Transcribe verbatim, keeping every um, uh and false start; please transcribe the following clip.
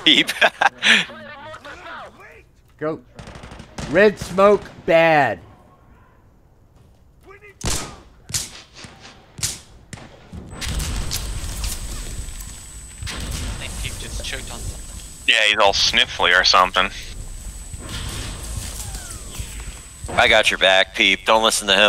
Peep. Go. Red smoke, bad. I think Peep just choked on something. Yeah, he's all sniffly or something. I got your back, Peep. Don't listen to him.